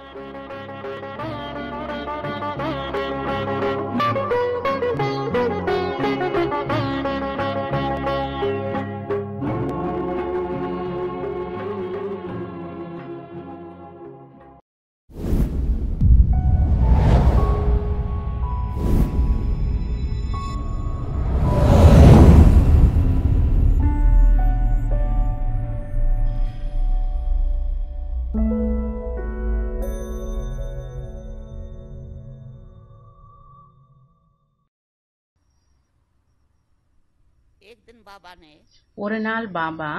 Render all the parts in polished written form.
ஒரு நாள் பாபா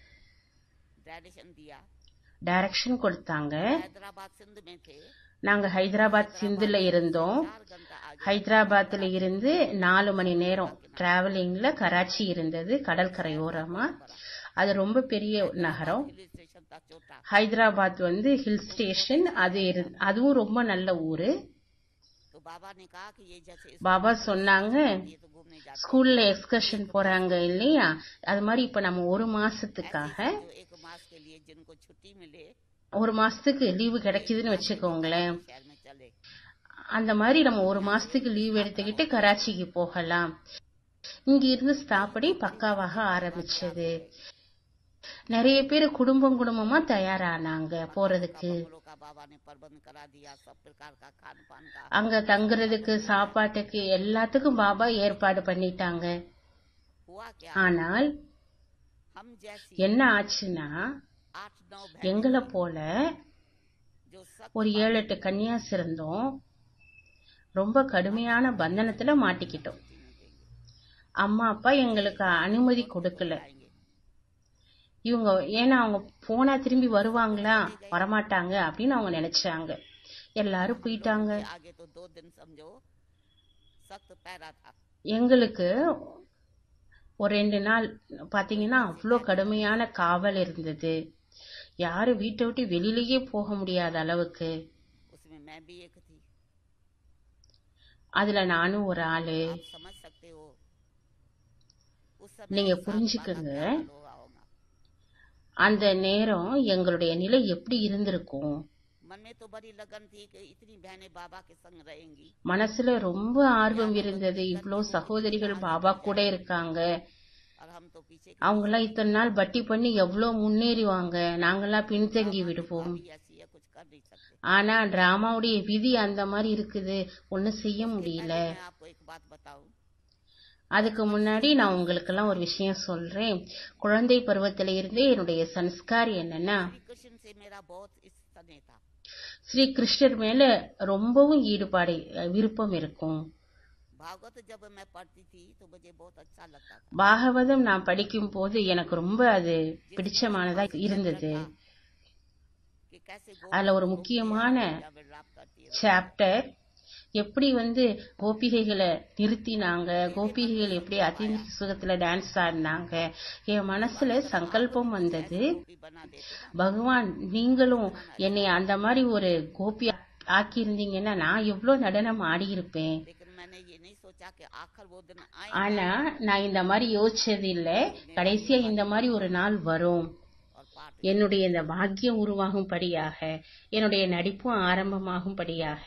டைரக்ஷன் கொடுத்தாங்க. நாங்க ஹைதராபாத் சிந்துல இருந்தோம். ஹைதராபாத்ல இருந்து 4 மணி நேரம் டிராவலிங்ல கராச்சி இருந்தது, கடற்கரையோரமா. அது ரொம்ப பெரிய நகரம். ஹைதராபாத் ஹில் ஸ்டேஷன், அதுவும் ரொம்ப நல்ல ஊரு. பாபா சொன்னாங்க, ஸ்கூல்ல எக்ஸ்கர்ஷன் போறாங்க இல்லையா, அது மாதிரி இப்ப நம்ம ஒரு மாசத்துக்கு லீவு கிடைக்குதுன்னு வச்சுக்கோங்களேன். அந்த மாதிரி நம்ம ஒரு மாசத்துக்கு லீவ் எடுத்துக்கிட்டு கராச்சிக்கு போகலாம். இங்க இருந்து ஸ்தாபனை பக்காவாக ஆரம்பிச்சது. நிறைய பேர் குடும்பமா தயாரானாங்க போறதுக்கு. அங்க தங்குறதுக்கு, சாப்பாட்டுக்கு, எல்லாத்துக்கும் பாபா ஏற்பாடு பண்ணிட்டாங்க. ஆனால் என்ன ஆச்சுன்னா, எங்களை போல ஒரு 7-8 கன்னியாஸ் இருந்தோம். ரொம்ப கடுமையான பந்தனத்துல மாட்டிக்கிட்டோம். அம்மா அப்பா எங்களுக்கு அனுமதி கொடுக்கல. இவங்க ஏன்னா அவங்க போனா திரும்பி வருவாங்களா, வரமாட்டாங்க அப்படின்னு அவங்க நினைச்சாங்க. எல்லாரும் போயிட்டாங்க. எங்களுக்கு ஒரு 2 நாள் பாத்தீங்கன்னா அவ்வளோ கடுமையான காவல் இருந்தது. யாரும் வீட்டை விட்டு வெளியிலேயே போக முடியாத அளவுக்கு. அதுல நானும் ஒரு ஆளு. நீங்க புரிஞ்சுக்கங்க, அந்த நேரம் எங்களுடைய நிலை எப்படி இருந்திருக்கும். மனசுல ரொம்ப ஆர்வம் இருந்தது. இவ்வளோ சகோதரிகள் பாபா கூட இருக்காங்க. அவங்கெல்லாம் இத்தனை நாள் பட்டி பண்ணி எவ்வளவு முன்னேறிவாங்க, நாங்கெல்லாம் பின்தங்கி விடுவோம். ஆனா டிராமாவுடைய விதி அந்த மாதிரி இருக்குது, ஒன்னும் செய்ய முடியல. அதுக்கு முன்னாடி நான் உங்களுக்கு எல்லாம் ஒரு விஷயம் சொல்றேன். குழந்தை பருவத்தில இருந்தே என்னுடைய சன்ஸ்கார் என்னன்னா, ஸ்ரீ கிருஷ்ணர் மேல ரொம்பவும் ஈடுபாடு, விருப்பம் இருக்கும். பாகவதம் நான் படிக்கும் போது எனக்கு ரொம்ப அது பிடிச்சமானதா இருந்தது. அதுல ஒரு முக்கியமான சாப்டர், எப்படி கோபிகைகளை நிறுத்தினாங்க, கோபிகைகள் எப்படி அதிக சுகத்துல டான்ஸ் ஆடினாங்க. என் மனசுல சங்கல்பம் வந்தது, பகவான் நீங்களும் என்னை அந்த மாதிரி ஒரு கோபி ஆக்கி இருந்தீங்கன்னா நான் எவ்வளவு நடனம் ஆடி இருப்பேன். ஆனா நான் இந்த மாதிரி யோசிச்சது இல்ல. கடைசியா இந்த மாதிரி ஒரு நாள் வரும், என்னுடைய இந்த பாக்கியம் உருவாகும் படியாக, என்னுடைய நடிப்பும் ஆரம்பமாகும் படியாக.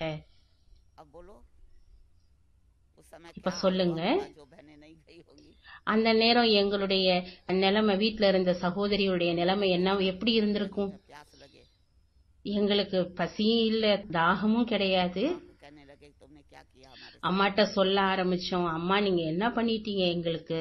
இப்ப சொல்லுங்க, அந்த நேரம் எங்களுடைய நிலைமை, வீட்டுல இருந்த சகோதரியுடைய நிலைமை என்ன, எப்படி இருந்திருக்கும். எங்களுக்கு பசியும் இல்ல, தாகமும் கிடையாது. அம்மாட்ட சொல்ல ஆரம்பிச்சோம், அம்மா நீங்க என்ன பண்ணிட்டீங்க எங்களுக்கு.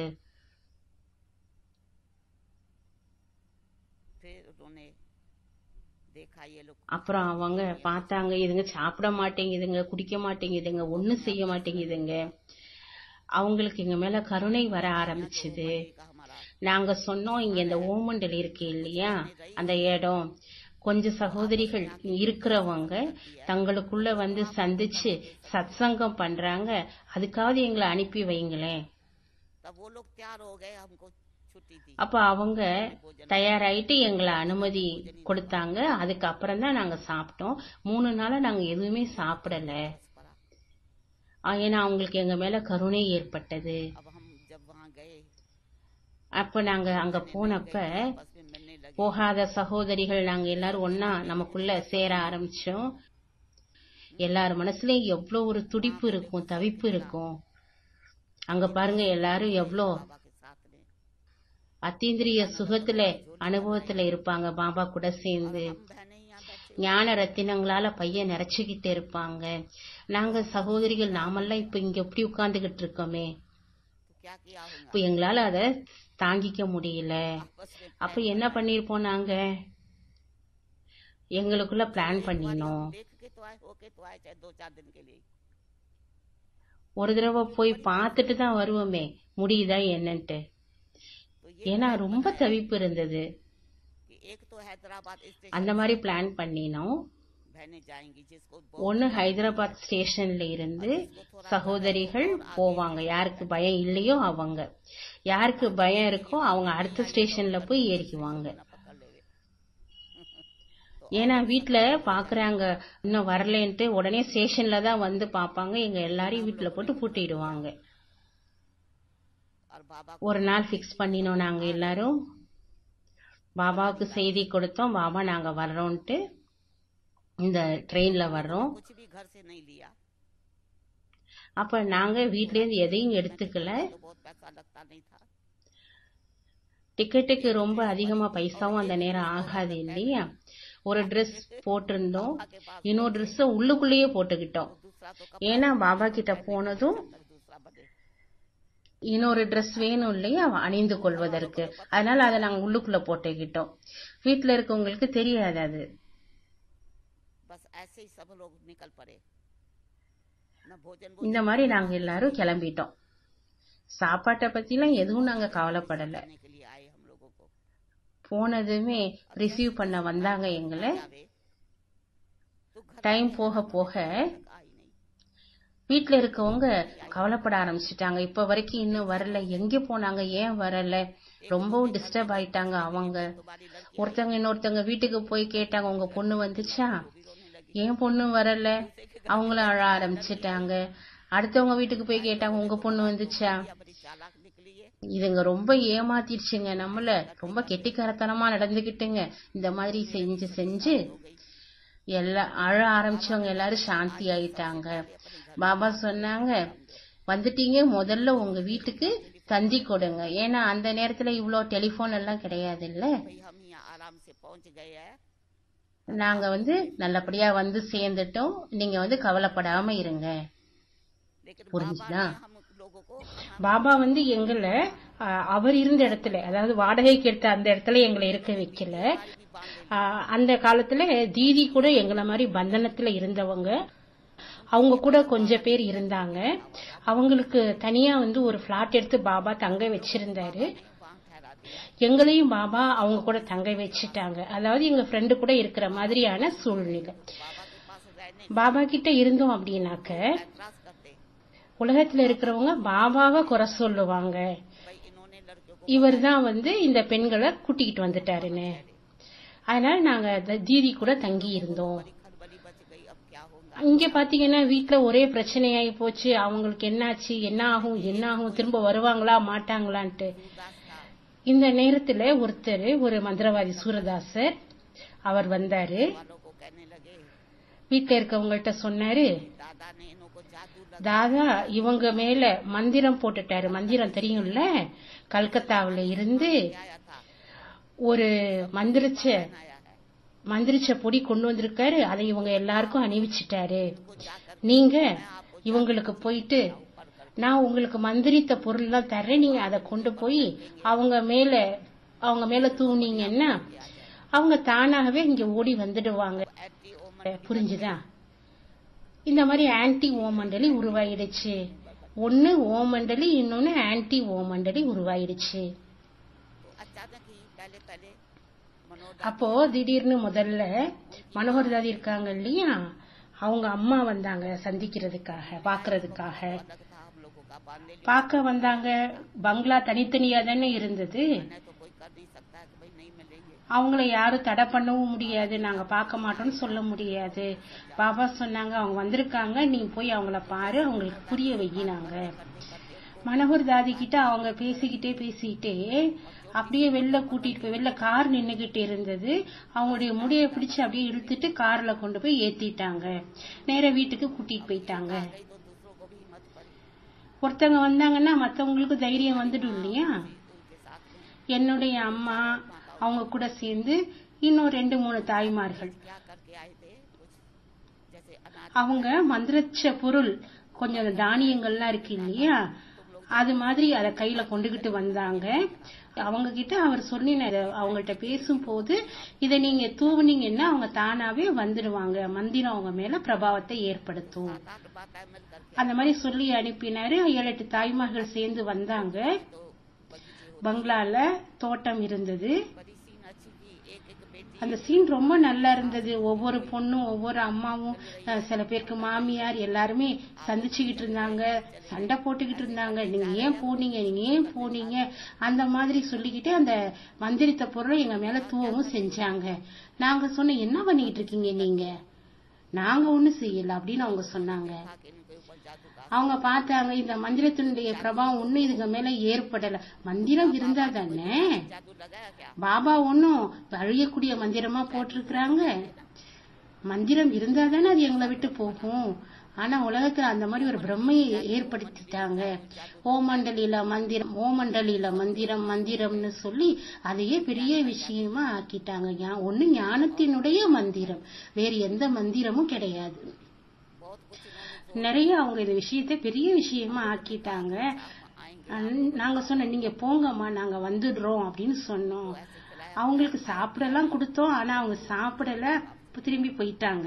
அப்புறம் அவங்க பார்த்தாங்க, இதுங்க சாப்பிட மாட்டேங்குதுங்க, குடிக்க மாட்டேங்குதுங்க, ஒண்ணும் செய்ய மாட்டேங்குதுங்க. அவங்களுக்கு எங்க மேல கருணை வர ஆரம்பிச்சது. நாங்க சொன்னோம், இங்க இந்த ஓமண்டல் இருக்கு இல்லையா, அந்த இடம் கொஞ்சம் சகோதரிகள் இருக்கிறவங்க தங்களுக்குள்ள சந்திச்சு சத்சங்கம் பண்றாங்க, அதுக்காவது எங்களை அனுப்பி வைங்களேன். அப்ப அவங்க தயாராயிட்டு எங்களை அனுமதி கொடுத்தாங்க. அதுக்கப்புறம் தான் நாங்க சாப்பிட்டோம். 3 நாளா நாங்க எதுவுமே சாப்பிடல. ஏன்னா அவங்களுக்கு எங்க மேல கருணை ஏற்பட்டது. அப்ப நாங்க அங்க போனப்ப போகாத சகோதரிகள் நாங்க எல்லாரும் ஒன்னா நமக்குள்ள சேர ஆரம்பிச்சோம். எல்லார் மனசுலயும் எவ்வளவு ஒரு துடிப்பு இருக்கும், தவிப்பு இருக்கும். அங்க பாருங்க எல்லாரும் எவ்வளோ அத்தீந்திரிய சுகத்துல அனுபவத்துல இருப்பாங்க. பாபா கூட சேர்ந்து ஞான ரத்தினங்களால பையன் நிறைச்சுக்கிட்டு இருப்பாங்க. நாங்க சகோதரிகள் நாமெல்லாம் இப்ப இங்க எப்படி உட்கார்ந்துகிட்டு இருக்கோமே, இப்ப எங்களால அத தாங்கிக்க முடியல. அப்ப என்ன பண்ணிருப்போம், நாங்க எங்களுக்குள்ள பிளான் பண்ணினோம். ஒரு தடவை போய் பார்த்துட்டு தான் வருவோமே, முடியுதா என்னன்ட்டு. ஏன்னா ரொம்ப தவிப்பு இருந்தது. அந்த மாதிரி பிளான் பண்ணினோம். ஒன்னு ஹைதராபாத் ஸ்டேஷன்ல இருந்து சகோதரிகள் போவாங்க. யாருக்கு பயம் இல்லையோ அவங்க, யாருக்கு பயம் இருக்கோ அவங்க அடுத்த ஸ்டேஷன்ல போய் ஏறிக்குவாங்க. ஏன்னா வீட்டுல பாக்குறாங்க இன்னும் வரலன்ட்டு, உடனே ஸ்டேஷன்ல தான் வந்து பாப்பாங்க. எங்க எல்லாரையும் வீட்டுல போட்டு பூட்டிடுவாங்க. ஒரு நாள் பிக்ஸ் பண்ணினோம். நாங்க எல்லாரும் பாபாவுக்கு செய்தி கொடுத்தோம், பாபா நாங்க வர்றோம்ட்டு, இந்த ட்ரெயின்ல வர்றோம். அப்ப நாங்க வீட்ல இருந்து எதையும் எடுத்துக்கல. டிக்கெட்டுக்கு ரொம்ப அதிகமா பைசாவும் அந்த நேரம் ஆகாது இல்லையா. ஒரு ட்ரெஸ் போட்டிருந்தோம், இன்னொரு ட்ரெஸ் உள்ளுக்குள்ளேயே போட்டுக்கிட்டோம். ஏன்னா பாபா கிட்ட போனதும் இன்னொரு ட்ரெஸ் வேணும் இல்லையா அணிந்து கொள்வதற்கு. அதனால அதை நாங்க உள்ளுக்குள்ள போட்டுக்கிட்டோம். வீட்டுல இருக்கவங்களுக்கு தெரியாது அது. இந்த மாதிரி நாங்க எல்லாரும் கிளம்பிட்டோம். சாப்பாட்டை பத்தி எல்லாம் எதுவும் நாங்க கவலைப்படல. போனதுமே ரிசீவ் பண்ண வந்தாங்க எங்களை. டைம் போக போக வீட்டுல இருக்கவங்க கவலைப்பட ஆரம்பிச்சுட்டாங்க. இப்ப வரைக்கும் இன்னும் வரல, எங்க போனாங்க, ஏன் வரல, ரொம்பவும் டிஸ்டர்ப் ஆயிட்டாங்க அவங்க. ஒருத்தங்க இன்னொருத்தங்க வீட்டுக்கு போய் கேட்டாங்க, உங்க பொண்ணு வந்துச்சா, ஏன் பொண்ணு வரல, அவங்களும் அழ ஆரம்பிச்சுட்டாங்க. அடுத்தவங்க வீட்டுக்கு போய் கேட்டாங்க, உங்க பொண்ணு வந்துச்சா. இதுங்க ரொம்ப ஏமாத்திடுச்சுங்க நம்மள, ரொம்ப கெட்டிக்காரத்தனமா நடந்துகிட்டுங்க. இந்த மாதிரி செஞ்சு செஞ்சு எல்லாம் அழ ஆரம்பிச்சவங்க எல்லாரும் சாந்தி ஆயிட்டாங்க. பாபா சொன்னாங்க, வந்துட்டீங்க, முதல்ல உங்க வீட்டுக்கு தந்தி கொடுங்க. ஏன்னா அந்த நேரத்துல இவ்வளவு டெலிபோன் எல்லாம் கிடையாது இல்ல. நாங்க நல்லபடியா சேர்ந்துட்டோம், நீங்க கவலைப்படாம இருங்க. புரிஞ்சுதா. பாபா எங்களை அவர் இருந்த இடத்துல, அதாவது வாடகைக்கு எடுத்த அந்த இடத்துல எங்களை இருக்க வைக்கல. அந்த காலத்துல தீதி கூட எங்களை மாதிரி பந்தனத்துல இருந்தவங்க, அவங்க கூட கொஞ்சம் பேர் இருந்தாங்க. அவங்களுக்கு தனியா ஒரு பிளாட் எடுத்து பாபா தங்க வச்சிருந்தாரு. எங்களையும் பாபா அவங்க கூட தங்க வச்சுட்டாங்க. அதாவது எங்க ஃப்ரெண்டு கூட இருக்கிற மாதிரியான சூழ்நிலை. பாபா கிட்ட இருந்தோம் அப்படின்னாக்க உலகத்துல இருக்கிறவங்க பாபாவை குறை சொல்லுவாங்க, இவர் தான் இந்த பெண்களை கூட்டிக்கிட்டு வந்துட்டாருன்னு. அதனால நாங்க தீதி கூட தங்கி இருந்தோம். இங்க பாத்தீங்கன்னா வீட்டுல ஒரே பிரச்சனையாயி போச்சு. அவங்களுக்கு என்னாச்சு, என்ன ஆகும், திரும்ப வருவாங்களா மாட்டாங்களான்ட்டு. இந்த நேரத்துல ஒரு மந்திரவாதி சூரதாசர் அவர் வந்தாரு. வீட்டுல இருக்கவங்கள்ட்ட சொன்னாரு, தாதா இவங்க மேல மந்திரம் போட்டுட்டாரு. மந்திரம் தெரியும்ல, கல்கத்தாவில இருந்து ஒரு மந்திரிச்ச பொடி கொண்டு வந்திருக்காரு, அதை இவங்க எல்லாருக்கும் அணிவிச்சிட்டாரு. நீங்க இவங்களுக்கு போயிட்டு, நான் உங்களுக்கு மந்திரித்த பொருள் எல்லாம் தர்றேன், நீங்க அதை கொண்டு போய் அவங்க மேல தூவுனீங்கன்னா அவங்க தானாகவே இங்க ஓடி வந்துடுவாங்க. புரிஞ்சுதா. இந்த மாதிரி ஆன்டி ஓமண்டலி உருவாயிடுச்சு. ஒன்னு ஓமண்டலி, இன்னொன்னு ஆன்டி ஓமண்டலி உருவாயிடுச்சு. அப்போ திடீர்னு முதல்ல மனோகர் தாதி இருக்காங்க இல்லையா, அவங்க அம்மா வந்தாங்க சந்திக்கிறதுக்காக, பாக்குறதுக்காக. பார்க்க வந்தாங்க. பங்களா தனித்தனியா தானே இருந்தது. அவங்கள யாரும் தடை பண்ணவும் முடியாது, நாங்க பார்க்க மாட்டோம்னு சொல்ல முடியாது. பாபா சொன்னாங்க, அவங்க வந்திருக்காங்க, நீ போய் அவங்கள பாரு, அவங்களுக்கு புரிய வையினாங்க. மனோகர் தாதி கிட்ட அவங்க பேசிக்கிட்டே அப்படியே வெளில கூட்டிட்டு போய், வெளில கார் நின்னுகிட்டு இருந்தது, அவங்களுடைய முடியை பிடிச்சு அப்படியே இழுத்துட்டு கார்ல கொண்டு போய் ஏத்திட்டாங்க. நேர வீட்டுக்கு கூட்டிட்டு போயிட்டாங்க. ஒருத்தவங்க வந்தாங்கன்னா மத்தவங்களுக்கு தைரியம் வந்துடும் இல்லையா? என்னுடைய அம்மா அவங்க கூட சேர்ந்து இன்னும் 2-3 தாய்மார்கள், அவங்க மந்திரச்ச பொருள் கொஞ்சம் தானியங்கள்லாம் இருக்கு இல்லையா, அது மாதிரி அத கையில கொண்டுகிட்டு வந்தாங்க. அவங்க கிட்ட அவர் சொன்னினாரு, அவங்கள்ட்ட பேசும்போது இதை நீங்க தூவுனீங்கன்னா அவங்க தானாவே வந்துடுவாங்க, மந்திரம் அவங்க மேல பிரபாவத்தை ஏற்படுத்தும், அந்த மாதிரி சொல்லி அனுப்பினாரு. 7-8 தாய்மார்கள் சேர்ந்து வந்தாங்க. பங்களால தோட்டம் இருந்தது. அந்த சீன் ரொம்ப நல்லா இருந்தது. ஒவ்வொரு பொண்ணும் ஒவ்வொரு அம்மாவும் சில பேருக்கு மாமியார் எல்லாருமே சந்திச்சுக்கிட்டு இருந்தாங்க, சண்டை போட்டுக்கிட்டு இருந்தாங்க. நீங்க ஏன் போனீங்க அந்த மாதிரி சொல்லிக்கிட்டு அந்த மந்திரித்த பொருளை எங்க மேல தூவவும் செஞ்சாங்க. நாங்க சொன்ன என்ன பண்ணிக்கிட்டு இருக்கீங்க நீங்க, நாங்க ஒண்ணும் செய்யல அப்படின்னு அவங்க சொன்னாங்க. அவங்க பார்த்தாங்க இந்த மந்திரத்தினுடைய பிரபாவம் ஒன்னும் இதுக்கு மேல ஏற்படல. மந்திரம் இருந்தா தானே, பாபா ஒன்னும் அழியக்கூடிய மந்திரமா போட்டிருக்கிறாங்க. மந்திரம் இருந்தா தானே அது எங்களை விட்டு போகும். ஆனா உலகத்துல அந்த மாதிரி ஒரு பிரம்மையை ஏற்படுத்திட்டாங்க. ஓமண்டலில மந்திரம் மந்திரம்னு சொல்லி அதையே பெரிய விஷயமா ஆக்கிட்டாங்க. ஒண்ணு ஞானத்தினுடைய மந்திரம், வேறு எந்த மந்திரமும் கிடையாது. நிறைய அவங்க இந்த விஷயத்தை பெரிய விஷயமா ஆக்கிட்டாங்க. நாங்க சொன்ன நீங்க போங்கம்மா நாங்க வந்துடுறோம் அப்படின்னு சொன்னோம். அவங்களுக்கு சாப்பிடலாம் கொடுத்தோம், ஆனா அவங்க சாப்பிடல, திரும்பி போயிட்டாங்க.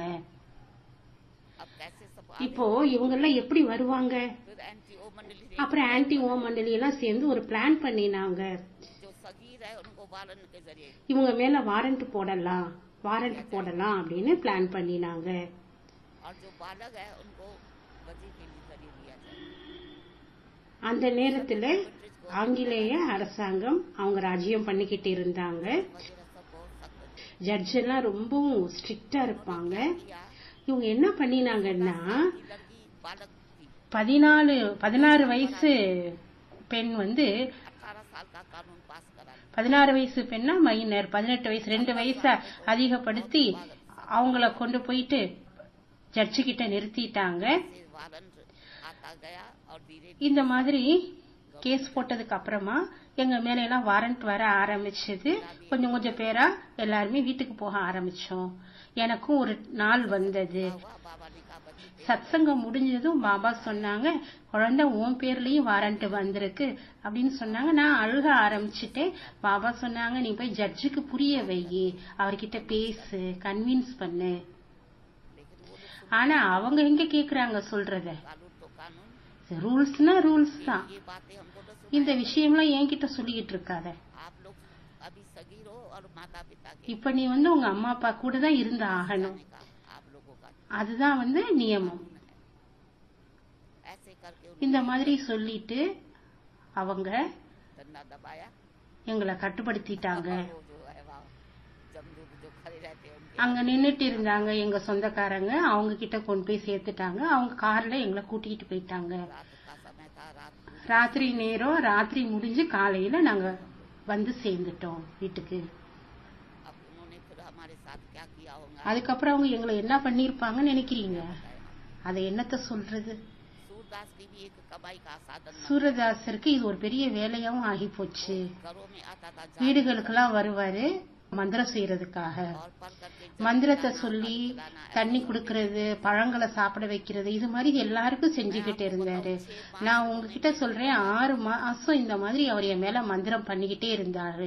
இப்போ இவங்க எல்லாம் எப்படி வருவாங்க? அப்புறம் ஆன்டி ஓ மண்டலி எல்லாம் சேர்ந்து ஒரு பிளான் பண்ணினாங்க. இவங்க மேல வாரண்ட் போடலாம் அப்படின்னு பிளான் பண்ணினாங்க. அந்த நேரத்துல ஆங்கிலேய அரசாங்கம் அவங்க ராஜ்யம் பண்ணிக்கிட்டு இருந்தாங்க. ஜட்ஜ் எல்லாம் ரொம்பவும் ஸ்ட்ரிக்டா இருப்பாங்க. இவங்க என்ன பண்ணினாங்கன்னா 16 வயசு பெண் 16 வயசு பெண்ணா மைனர், 18 வயசு 2 வயசை அதிகப்படுத்தி அவங்கள கொண்டு போயிட்டு ஜட்ஜு கிட்ட நிறுத்திட்டாங்க. இந்த மாதிரி கேஸ் போட்டதுக்கு அப்புறமா எங்க மேல எல்லாம் வாரண்ட் வர ஆரம்பிச்சது. கொஞ்சம் பேரா எல்லாருமே வீட்டுக்கு போக ஆரம்பிச்சோம். எனக்கும் ஒரு நாள் வந்தது. சத்சங்கம் முடிஞ்சதும் பாபா சொன்னாங்க, குழந்தை உன் பேர்லயும் வாரண்ட் வந்திருக்கு அப்படின்னு சொன்னாங்க. நான் அழுக ஆரம்பிச்சுட்டேன். பாபா சொன்னாங்க, நீ போய் ஜட்ஜுக்கு புரிய வை, அவர்கிட்ட பேசு, கன்வின்ஸ் பண்ணு. ஆனா அவங்க எங்க கேக்குறாங்க சொல்றத? ரூல்ஸ்னா ரூல்ஸ் தான். இந்த விஷயம்லாம் என்கிட்ட சொல்லிக்கிட்டு இருக்காத. இப்ப நீ உங்க அம்மா அப்பா கூட தான் இருந்து ஆகணும், அதுதான் நியமம். இந்த மாதிரி சொல்லிட்டு அவங்க எங்களை கட்டுப்படுத்திட்டாங்க. அங்க நின்னுட்டு இருந்தாங்க எங்க சொந்தக்காரங்க, அவங்க கிட்ட கொண்டு போய் சேர்த்துட்டாங்க. அவங்க கார்ல எங்களை கூட்டிட்டு போயிட்டாங்க. ராத்திரி நேரம், ராத்திரி முடிஞ்சு காலையில நாங்க சேர்ந்துட்டோம் வீட்டுக்கு. அதுக்கப்புறம் அவங்க எங்களை என்ன பண்ணிருப்பாங்கன்னு நினைக்கிறீங்க? அதை என்னத்த சொல்றது? சூரதாசருக்கு இது ஒரு பெரிய வேலையாவும் ஆகி போச்சு. வீடுகளுக்கெல்லாம் வருவாரு மந்திரம் செய்யறதுக்காக. மந்திரத்தை சொல்லி தண்ணி குடுக்கறது, பழங்களை சாப்பிட வைக்கிறது, இது மாதிரி எல்லாருக்கும் செஞ்சுக்கிட்டு இருந்தாரு. நான் உங்ககிட்ட சொல்றேன், 6 மாசம் இந்த மாதிரி அவர் என் மேல மந்திரம் பண்ணிக்கிட்டே இருந்தாரு.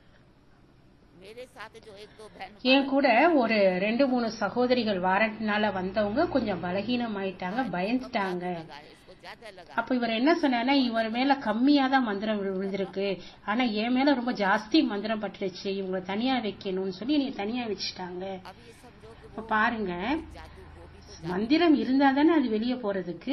என் கூட ஒரு 2-3 சகோதரிகள் வாரண்ட்னால வந்தவங்க கொஞ்சம் பலகீனம் ஆயிட்டாங்க, பயந்துட்டாங்க. அப்ப இவர் என்ன சொன்னா, இவர் மேல கம்மியா தான் மந்திரம் விழுந்திருக்கு, ஆனா என் மேல ரொம்ப ஜாஸ்தி மந்திரம் பட்டுருச்சு, இவங்களை தனியா வைக்கணும்னு சொல்லி நீ தனியா வச்சுட்டாங்க. இப்ப பாருங்க, மந்திரம் இருந்தா தானே அது வெளியே போறதுக்கு.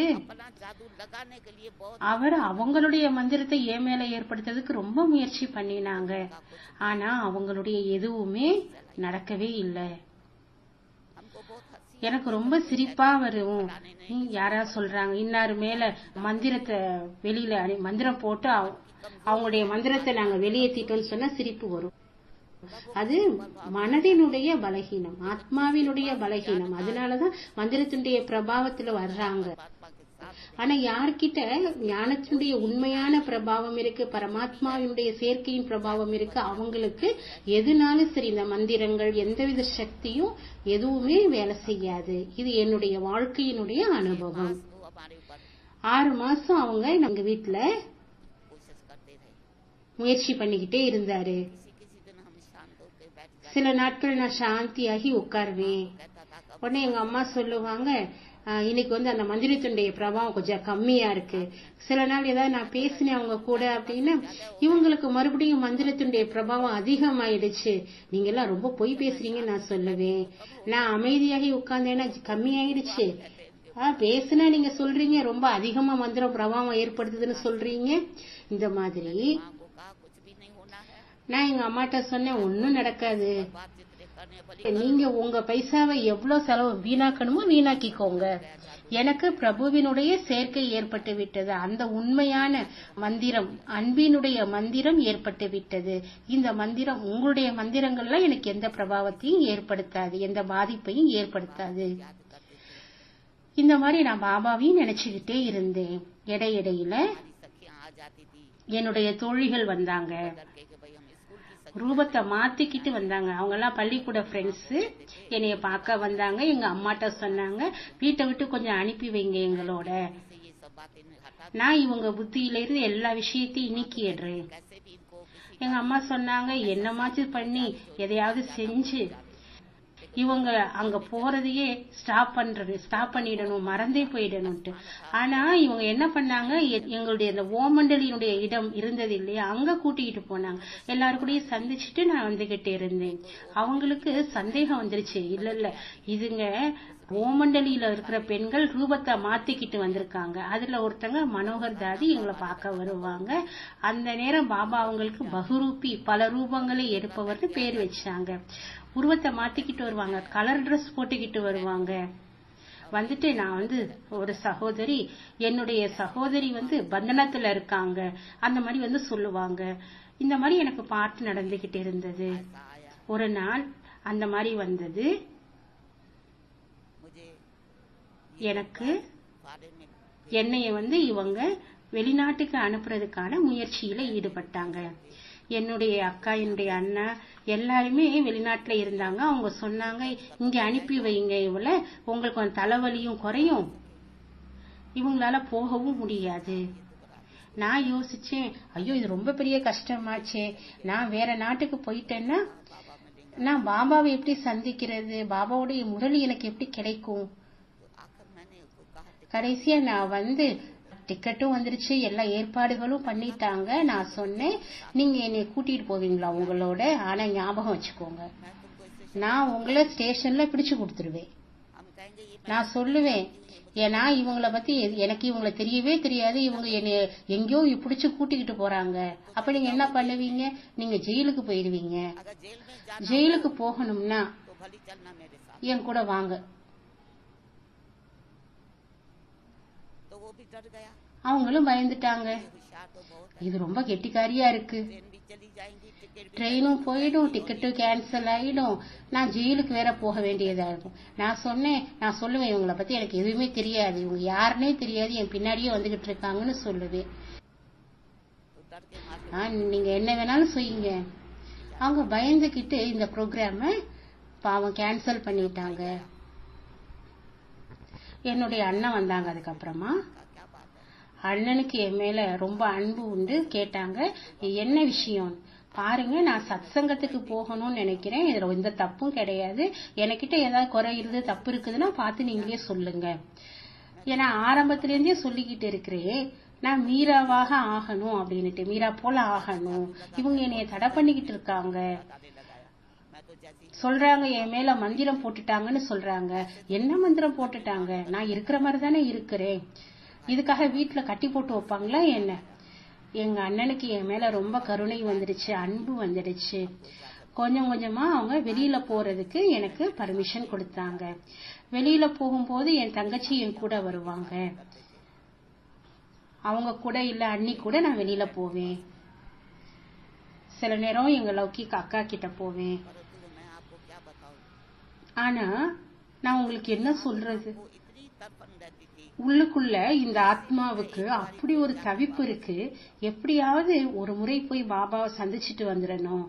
அவர் அவங்களுடைய மந்திரத்தை என் மேல ஏற்படுத்துறதுக்கு ரொம்ப முயற்சி பண்ணினாங்க. ஆனா அவங்களுடைய எதுவுமே நடக்கவே இல்லை. எனக்கு ரொம்ப சிரிப்பா வரும். யாரா சொல்றாங்க இன்னாரு மேல மந்திரத்தை வெளியில மந்திரம் போட்டு அவங்களுடைய மந்திரத்தை நாங்க வெளியேற்றிட்டோம்னு சொன்னா சிரிப்பு வரும். அது மனதினுடைய பலகீனம், ஆத்மாவினுடைய பலகீனம். அதனாலதான் மந்திரத்தினுடைய பிரபாவத்துல வர்றாங்க. ஆனா யார்கிட்ட ஞானத்தினுடைய உண்மையான பிரபாவம் இருக்கு, பரமாத்மாவினுடைய சேர்க்கையின் பிரபாவம் இருக்கு, அவங்களுக்கு எதுனாலும் சரி இந்த மந்திரங்கள் எந்தவித சக்தியும் எதுவுமே வேலை செய்யாது. இது என்னுடைய வாழ்க்கையினுடைய அனுபவம். 6 மாசம் அவங்க எங்க வீட்டுல முயற்சி பண்ணிக்கிட்டே இருந்தாரு. சில நாட்கள் நான் சாந்தியாகி உட்காருவேன். உடனே எங்க அம்மா சொல்லுவாங்க, இன்னைக்கு அந்த மந்திரத்தினுடைய பிரபாவம் கொஞ்சம் கம்மியா இருக்கு. சில நாள் ஏதாவது நான் பேசினேன் அவங்க கூட அப்படின்னா இவங்களுக்கு மறுபடியும் மந்திரத்தினுடைய பிரபாவம் அதிகமாயிடுச்சு, நீங்க எல்லாம் ரொம்ப பொய் பேசுறீங்கன்னு நான் சொல்லுவேன். நான் அமைதியாகி உட்கார்ந்தேன்னா கம்மியாயிடுச்சு. பேசுனா நீங்க சொல்றீங்க ரொம்ப அதிகமா மந்திரம் பிரபாவம் ஏற்படுத்துதுன்னு சொல்றீங்க. இந்த மாதிரி நான் எங்க அம்மாட்ட சொன்னேன், ஒன்னும் நடக்காது, நீங்க உங்க பைசாவை எவ்வளவு செலவு வீணாக்கணுமோ வீணாக்கிக்கோங்க. எனக்கு பிரபுவினுடைய சேர்க்கை ஏற்பட்டு விட்டது. அந்த உண்மையான மந்திரம், அன்பினுடைய மந்திரம் ஏற்பட்டு விட்டது. இந்த மந்திரம் உங்களுடைய மந்திரங்கள்லாம் எனக்கு எந்த பிரபாவத்தையும் ஏற்படுத்தாது, எந்த பாதிப்பையும் ஏற்படுத்தாது. இந்த மாதிரி நான் பாபாவையும் நினைச்சுக்கிட்டே இருந்தேன். இடையிடையில என்னுடைய தோழிகள் வந்தாங்க, ரூபத்தை மாத்திக்கிட்டு வந்தாங்க. அவங்க எல்லாம் பள்ளிக்கூட ஃப்ரெண்ட்ஸ் என்னைய பார்க்க வந்தாங்க. எங்க அம்மாட்ட சொன்னாங்க, வீட்டை விட்டு கொஞ்சம் அனுப்பி வைங்க எங்களோட. நான் இவங்க புத்தியில இருந்து எல்லா விஷயத்தையும் நீக்கிடுறேன். எங்க அம்மா சொன்னாங்க, என்னமாச்சும் பண்ணி எதையாவது செஞ்சு இவங்க அங்க போறதையே ஸ்டாப் பண்ணிடணும், மறந்தே போயிடணும்ட்டு. ஆனா இவங்க என்ன பண்ணாங்க, எங்களுடைய இந்த ஓமண்டலியினுடைய இடம் இருந்தது இல்லையா, அங்க கூட்டிகிட்டு போனாங்க. எல்லாரு கூடயும் சந்திச்சுட்டு நான் வந்துகிட்டே இருந்தேன். அவங்களுக்கு சந்தேகம் வந்துருச்சு, இல்ல இதுங்க ஓமண்டலியில இருக்கிற பெண்கள் ரூபத்தை மாத்திக்கிட்டு வந்திருக்காங்க. அதுல ஒருத்தங்க மனோகர் தாதி எங்களை பார்க்க வருவாங்க. அந்த நேரம் பாபா அவங்களுக்கு பகுரூபி, பல ரூபங்களை எடுப்பவர்னு பேர் வச்சாங்க. உருவத்தை மாத்திக்கிட்டு வருவாங்க, கலர் ட்ரெஸ் போட்டுக்கிட்டு வருவாங்க. வந்துட்டு நான் ஒரு சகோதரி, என்னுடைய சகோதரி பந்தனத்துல இருக்காங்க, அந்த மாதிரி சொல்லுவாங்க. இந்த மாதிரி எனக்கு பாட்டு நடந்துகிட்டு இருந்தது. ஒரு நாள் அந்த மாதிரி வந்தது. எனக்கு என்னைய இவங்க வெளிநாட்டுக்கு அனுப்புறதுக்கான முயற்சியில ஈடுபட்டாங்க. என்னுடைய அக்கா, என்னுடைய அண்ணா எல்லாருமே வெளிநாட்டுல இருந்தாங்க. அவங்க சொன்னாங்க, இங்க அனுப்பி வைங்க, இவள உங்களுக்கு தலைவலியும் குறையும், இவங்களால போகவும் முடியாது. நான் யோசிச்சேன், ஐயோ இது ரொம்ப பெரிய கஷ்டமாச்சே, நான் வேற நாட்டுக்கு போயிட்டேன்னா நான் பாபாவை எப்படி சந்திக்கிறது, பாபாவுடைய முரளி எனக்கு எப்படி கிடைக்கும். கடைசியா நான் டிக்கெட்டும் வந்துருச்சு, எல்லா ஏற்பாடுகளும் பண்ணிட்டாங்க. நான் சொன்னேன், நீங்க என்னை கூட்டிட்டு போவீங்களா உங்களோட, ஆனா ஞாபகம் வச்சுக்கோங்க, நான் உங்களை ஸ்டேஷன்ல பிடிச்சு கொடுத்துருவேன். நான் சொல்லுவேன், ஏன்னா இவங்கள பத்தி எனக்கு இவங்களை தெரியவே தெரியாது, இவங்க என்னை எங்கேயோ பிடிச்சு கூட்டிக்கிட்டு போறாங்க. அப்ப நீங்க என்ன பண்ணுவீங்க, நீங்க ஜெயிலுக்கு போயிடுவீங்க. ஜெயிலுக்கு போகணும்னா என் கூட வாங்க. அவங்களும் பயந்துட்டாங்க, இது ரொம்ப கெட்டிக்காரியா இருக்கு, ட்ரெயினும் போயிடும், டிக்கெட்டும் கேன்சல் ஆயிடும், நான் ஜெயிலுக்கு வேற போக வேண்டியதா இருக்கும். நான் சொல்லுவேன், இவங்களை பத்தி எனக்கு எதுவுமே தெரியாது, இவங்க யாருன்னே தெரியாது, என் பின்னாடியே வந்துகிட்டு இருக்காங்கன்னு சொல்லுவேன். நீங்க என்ன வேணாலும் செய்யுங்க. அவங்க பயந்துகிட்டு இந்த ப்ரோக்ராம பாவம் கேன்சல் பண்ணிட்டாங்க. என்னுடைய அண்ணன் வந்தாங்க. அதுக்கப்புறமா அண்ணனுக்கு என் மேல ரொம்ப அன்பு உண்டு. கேட்டாங்க, என்ன விஷயம் பாருங்க, நான் சத்சங்கத்துக்கு போகணும்னு நினைக்கிறேன், இதுல எந்த தப்பும் கிடையாது, எனக்கிட்ட ஏதாவது குறை இருந்து தப்பு இருக்குதுன்னா பார்த்து நீங்களே சொல்லுங்க. ஏன்னா ஆரம்பத்துல இருந்தே சொல்லிக்கிட்டு இருக்கிறேன், நான் மீராவாக ஆகணும் அப்படின்னுட்டு, மீரா போல ஆகணும். இவங்க என்னைய தடை பண்ணிக்கிட்டு இருக்காங்க, சொல்றாங்க என் மேல மந்திரம் போட்டுட்டாங்கன்னு சொல்றாங்க. என்ன மந்திரம் போட்டுட்டாங்க, நான் இருக்கிற மாதிரி தானே இருக்கிறேன், இதுக்காக வீட்டுல கட்டி போட்டு வைப்பாங்களா என்ன. எங்க அண்ணனுக்கு என் மேல ரொம்ப கருணை வந்துடுச்சு, அன்பு வந்துடுச்சு. கொஞ்சம் கொஞ்சமா அவங்க வெளியில போறதுக்கு எனக்கு பர்மிஷன் கொடுத்தாங்க. வெளியில போகும்போது என் தங்கச்சி என் கூட வருவாங்க. அவங்க கூட இல்ல அண்ணி கூட நான் வெளியில போவேன். சில நேரம் எங்க லௌகிக் அக்கா கிட்ட போவேன். ஆனா நான் உங்களுக்கு என்ன சொல்றது, உள்ளுக்குள்ள இந்த ஆத்மாவுக்கு அப்படி ஒரு தவிப்பு இருக்கு. எப்படியாவது ஒரு முறை போய் பாபாவை சந்திச்சுட்டு வந்துடணும்.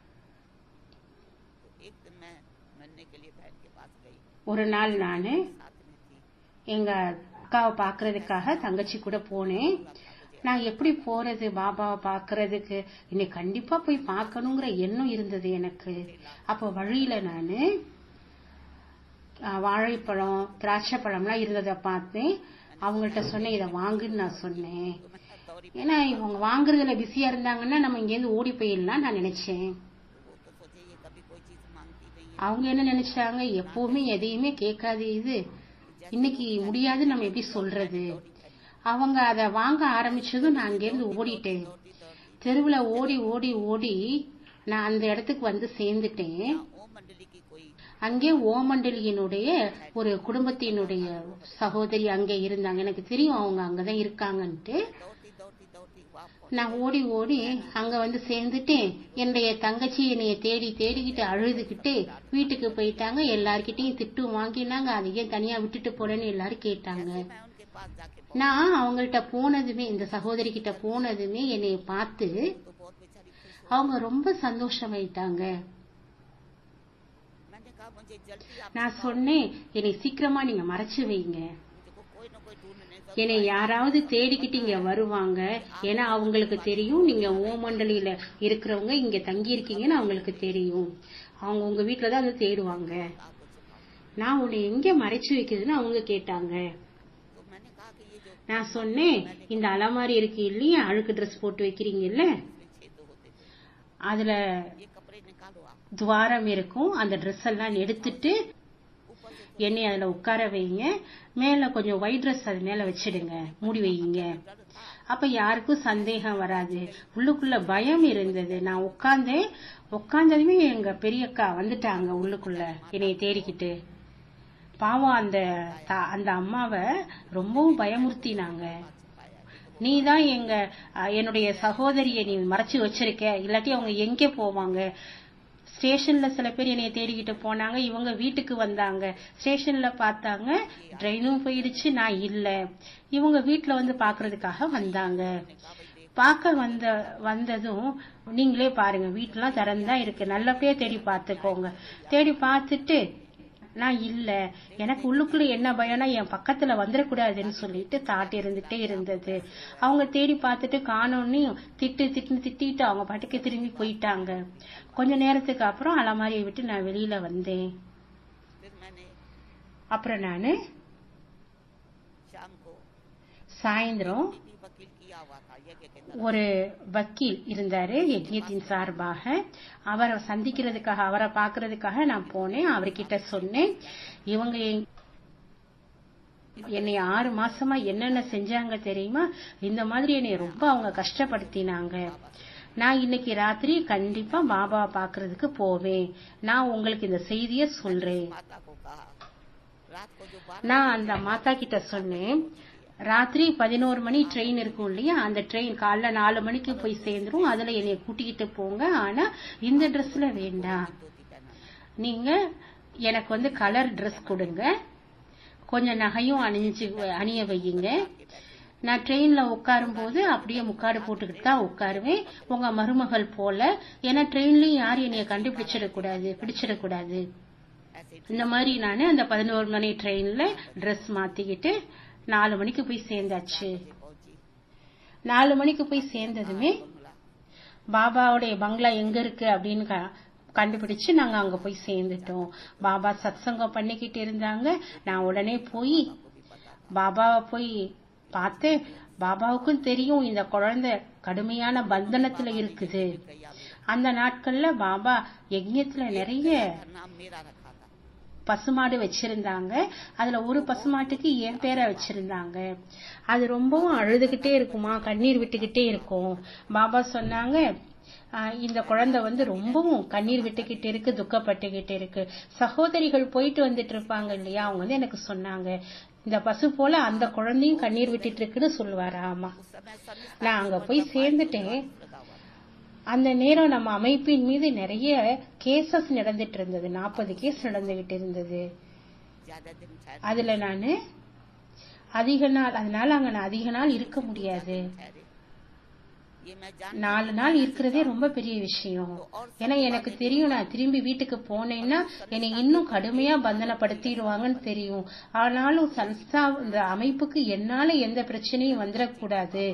ஒரு நாள் நானு எங்க அக்காவை பாக்குறதுக்காக தங்கச்சி கூட போனேன். நான் எப்படி போறது பாபாவை பாக்குறதுக்கு, இன்னைக்கு கண்டிப்பா போய் பார்க்கணுங்கிற எண்ணம் இருந்தது எனக்கு. அப்ப வழியில நானு வாழைப்பழம் திராட்சை பழம்லாம் இருந்ததை பார்த்தேன். அவங்கள்ட்ட சொன்னேன், இதை வாங்குன்னு நான் சொன்னேன். ஏன்னா இவங்க வாங்குறதுல பிஸியா இருந்தாங்கன்னா நம்ம இங்கேருந்து ஓடி போயிடலாம் நான் நினைச்சேன். அவங்க என்ன நினைச்சாங்க, எப்பவுமே எதையுமே கேட்காது இது, இன்னைக்கு முடியாது நம்ம எப்படி சொல்றது. அவங்க அதை வாங்க ஆரம்பிச்சதும் நான் அங்கிருந்து ஓடிட்டேன். தெருவுல ஓடி ஓடி ஓடி நான் அந்த இடத்துக்கு வந்து சேர்ந்துட்டேன். அங்கே ஓமண்டலியினுடைய ஒரு குடும்பத்தினுடைய சகோதரி அங்கே இருந்தாங்க. எனக்கு தெரியும் அவங்க அங்கதான் இருக்காங்கன்ட்டு. நான் ஓடி ஓடி அங்க வந்து சேர்ந்துட்டேன். என்னுடைய தங்கச்சி என்னைய தேடி தேடிக்கிட்டு அழுதுகிட்டு வீட்டுக்கு போயிட்டாங்க. எல்லார்கிட்டையும் திட்டு வாங்கினாங்க. அதையே தனியா விட்டுட்டு போறேன்னு எல்லாரும் கேட்டாங்க. நான் அவங்கள்ட்ட போனதுமே, இந்த சகோதரி கிட்ட போனதுமே என்னைய பார்த்து அவங்க ரொம்ப சந்தோஷமாயிட்டாங்க. நான் சொன்னேன், என்னை சீக்கிரமா நீங்க மறைச்சு வைங்க, என்னை யாராவது தேடிக்கிட்டு இங்க வருவாங்க. ஏன்னா அவங்களுக்கு தெரியும் நீங்க ஓமண்டலியில இருக்கிறவங்க இங்க தங்கி இருக்கீங்கன்னு அவங்களுக்கு தெரியும். அவங்க உங்க வீட்டுலதான் அதை தேடுவாங்க. நான் உன்னை எங்க மறைச்சு வைக்கிறதுன்னு அவங்க கேட்டாங்க. நான் சொன்னேன், இந்த அலமாரி இருக்கு இல்லையா, அழுக்கு ட்ரெஸ் போட்டு வைக்கிறீங்கல்ல, அதுல துவாரம் இருக்கும். அந்த ட்ரெஸ் எல்லாம் எடுத்துட்டு என்னை அதுல உட்கார வைங்க. மேல கொஞ்சம் ஒயிட் ட்ரெஸ் அது மேல வச்சிடுங்க, மூடி வைங்க. அப்ப யாருக்கும் சந்தேகம் வராது. உள்ளுக்குள்ள பயம் இருந்தது. நான் உட்கார்ந்ததுமே எங்க பெரியக்கா வந்துட்டாங்க உள்ளுக்குள்ள என்னைய தேடிக்கிட்டு. பாவம் அந்த அம்மாவை ரொம்பவும் பயமுறுத்தினாங்க. நீதான் என்னுடைய சகோதரியை நீ மறைச்சு வச்சிருக்க, இல்லாட்டி அவங்க எங்க போவாங்க. ஸ்டேஷன்ல சில பேர் என்னைய தேடிக்கிட்டு போனாங்க. இவங்க வீட்டுக்கு வந்தாங்க. ஸ்டேஷன்ல பார்த்தாங்க, ட்ரெயினும் போயிடுச்சு, நான் இல்ல. இவங்க வீட்டுல வந்து பாக்குறதுக்காக வந்தாங்க. பார்க்க வந்ததும் நீங்களே பாருங்க, வீட்டுலாம் திறந்துதான் இருக்கு, நல்லபடியா தேடி பார்த்துக்கோங்க. தேடி பார்த்துட்டு நான் இல்ல, எனக்கு உள்ளுக்குள்ள என்ன பயம்னா என் பக்கத்துல வந்துடக்கூடாதுன்னு சொல்லிட்டு தாட்டி இருந்துட்டே இருந்தது. அவங்க தேடி பார்த்துட்டு காணோன்னு திட்டிட்டு அவங்க பாட்டுக்கு திரும்பி போயிட்டாங்க. கொஞ்ச நேரத்துக்கு அப்புறம் அலமாரியை விட்டு நான் வெளியில வந்தேன். அப்புறம் நானு சாயந்தரம் ஒரு வக்கீல் இருந்தாரு யஜ்யத்தின் சார்பாக, அவரை சந்திக்கிறதுக்காக, அவரை பாக்குறதுக்காக நான் போனேன். அவர்கிட்ட சொன்னேன், இவங்க என்னை 6 மாசமா என்னென்ன செஞ்சாங்க தெரியுமா, இந்த மாதிரி என்னை ரொம்ப அவங்க கஷ்டப்படுத்தினாங்க. நான் இன்னைக்கு ராத்திரி கண்டிப்பா பாபாவை பாக்குறதுக்கு போவேன். நான் உங்களுக்கு இந்த செய்திய சொல்றேன். நான் அந்த மாதா கிட்ட சொன்னேன், ராத்திரி 11 மணி ட்ரெயின் இருக்கும் இல்லையா, அந்த ட்ரெயின் காலைல 4 மணிக்கு போய் சேர்ந்துரும். அதுல என்னைய கூட்டிக்கிட்டு போங்க. ஆனா இந்த ட்ரெஸ்ல வேண்டாம், நீங்க எனக்கு வந்து கலர் ட்ரெஸ் கொடுங்க, கொஞ்சம் நகையும் அணிய வையுங்க. நான் ட்ரெயின்ல உட்காரும் போது அப்படியே முக்காடு போட்டுக்கிட்டு தான் உட்காருவேன், உங்க மருமகள் போல. ஏன்னா ட்ரெயின்லயும் யாரும் என்னைய பிடிச்சிடக்கூடாது. இந்த மாதிரி நானு அந்த 11 மணி ட்ரெயின்ல ட்ரெஸ் மாத்திக்கிட்டு 4 மணிக்கு போய் சேர்ந்தாச்சு. 4 மணிக்கு போய் சேர்ந்ததுமே பாபாவுடைய பங்களா எங்க இருக்கு அப்படின்னு கண்டுபிடிச்சு நாங்க அங்க போய் சேர்ந்துட்டோம். பாபா சத்சங்கம் பண்ணிக்கிட்டு இருந்தாங்க. நான் உடனே போய் பாபாவை போய் பார்த்து, பாபாவுக்கும் தெரியும் இந்த குழந்தை கடுமையான பந்தனத்துல இருக்குது. அந்த நாட்கள்ல பாபா யஜ்ஞத்துல நிறைய பசுமாடு வச்சிருந்தாங்க. அதுல ஒரு பசுமாட்டுக்கு என் பேரை வச்சிருந்தாங்க. அது ரொம்பவும் அழுதுகிட்டே இருக்குமா, கண்ணீர் விட்டுக்கிட்டே இருக்கும். பாபா சொன்னாங்க, இந்த குழந்தை வந்து ரொம்பவும் கண்ணீர் விட்டுக்கிட்டு இருக்கு, துக்கப்பட்டுக்கிட்டு இருக்கு. சகோதரிகள் போயிட்டு வந்துட்டு இருப்பாங்க இல்லையா, அவங்க வந்து எனக்கு சொன்னாங்க, இந்த பசு போல அந்த குழந்தையும் கண்ணீர் விட்டுட்டு இருக்குன்னு சொல்லுவாரு. ஆமா, நான் அங்க போய் சேர்ந்துட்டேன். அந்த நேரம் நம்ம அமைப்பின் மீது நிறைய கேசஸ் நடந்துட்டு இருந்தது, 40 கேஸ் நடந்துகிட்டு இருந்தது. அதுல நானு அதிக நாள், அதனால அங்க நான் அதிக நாள் இருக்க முடியாது. 4 நாள் இருக்கிறதே ரொம்ப பெரிய விஷயம். ஏன்னா எனக்கு தெரியும், நான் திரும்பி வீட்டுக்கு போனேன்னா என்னை இன்னும் கடுமையா பந்தனப்படுத்திடுவாங்கன்னு தெரியும். ஆனாலும் சன்ஸ்தா இந்த அமைப்புக்கு என்னால எந்த பிரச்சனையும் வந்துடக்கூடாது.